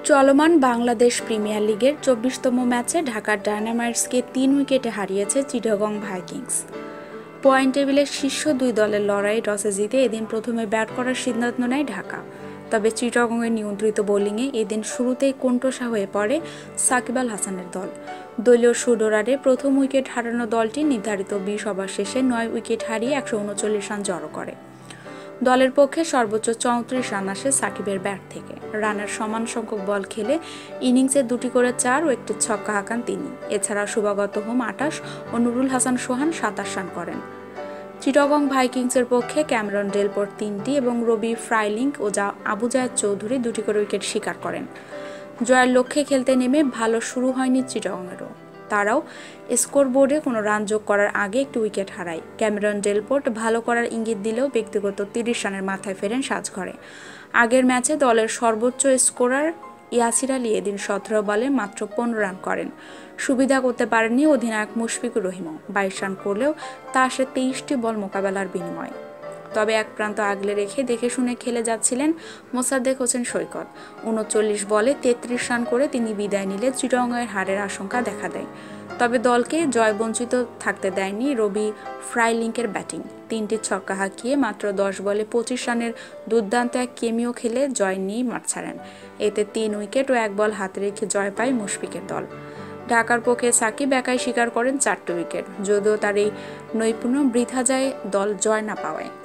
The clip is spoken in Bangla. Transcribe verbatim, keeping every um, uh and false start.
চলমান বাংলাদেশ প্রিমিয়ার লিগের চব্বিশতম ম্যাচে ঢাকার ডায়নামাইটসকে তিন উইকেটে হারিয়েছে চিটাগং ভাইকিংস। পয়েন্ট টেবিলের শীর্ষ দুই দলের লড়াই টসে জিতে এদিন প্রথমে ব্যাট করার সিদ্ধান্ত নেয় ঢাকা। তবে চিটাগংয়ের নিয়ন্ত্রিত বোলিংয়ে এদিন শুরুতেই কোণঠাসা হয়ে পড়ে সাকিব আল হাসানের দল। দলীয় শুডোরারে প্রথম উইকেট হারানো দলটি নির্ধারিত বিশ ওভার শেষে নয় উইকেট হারিয়ে একশো উনচল্লিশ রান জড়ো করে। দলের পক্ষে সর্বোচ্চ চৌত্রিশ রান আসে সাকিবের ব্যাট থেকে। রানের সমান সংখ্যক বল খেলে ইনিংসে দুটি করে চার ও একটি ছক্কা হাঁকান তিনি। এছাড়া শুভাগত হোম আটাশ ও নুরুল হাসান সোহান সাতাশ রান করেন। চিটাগং ভাইকিংসের পক্ষে ক্যামেরন ডেলপোর্ট তিনটি এবং রবি ফ্রাইলিংক ও আবু জায়েদ চৌধুরী দুটি করে উইকেট শিকার করেন। জয়ের লক্ষ্যে খেলতে নেমে ভালো শুরু হয়নি চিটাগংয়েরও। তারাও স্কোর বোর্ডে কোনো রান যোগ করার আগে একটি উইকেট হারায়। ক্যামেরন ডেলপোর্ট ভালো করার ইঙ্গিত দিলেও ব্যক্তিগত তিরিশ রানের মাথায় ফেরেন সাজঘরে। আগের ম্যাচে দলের সর্বোচ্চ স্কোরার ইয়াসির আলী এদিন সতেরো বলে মাত্র পনেরো রান করেন। সুবিধা করতে পারেননি অধিনায়ক মুশফিকুর রহিমও। বাইশ রান করলেও তা আসে তেইশটি বল মোকাবেলার বিনিময়ে। তবে এক প্রান্ত আগলে রেখে দেখে শুনে খেলে যাচ্ছিলেন মোসাদ্দেক হোসেন সৈকত। উনচল্লিশ বলে তেত্রিশ রান করে তিনি বিদায় নিলে চিটাগংয়ের হারের আশঙ্কা দেখা দেয়। তবে দলকে জয়বঞ্চিত থাকতে দেয়নি রবি ফ্রাইলিংকের ব্যাটিং। তিনটি ছক্কা হাঁকিয়ে মাত্র দশ বলে পঁচিশ রানের দুর্দান্ত এক কেমিও খেলে জয় নিয়ে মাঠ ছাড়েন। এতে তিন উইকেট ও এক বল হাতে রেখে জয় পায় মুশফিকের দল। ঢাকার পক্ষে সাকিব একাই শিকার করেন চারটি উইকেট, যদিও তার এই নৈপুণ্য বৃথা যায় দল জয় না পাওয়ায়।